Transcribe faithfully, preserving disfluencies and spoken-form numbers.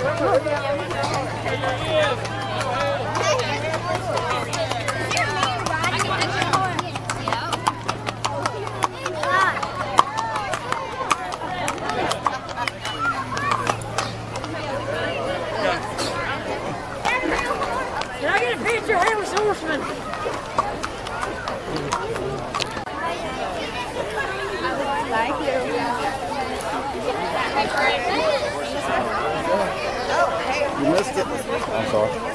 Can I get a picture of Headless Horseman? Thank you. You missed it. I'm sorry.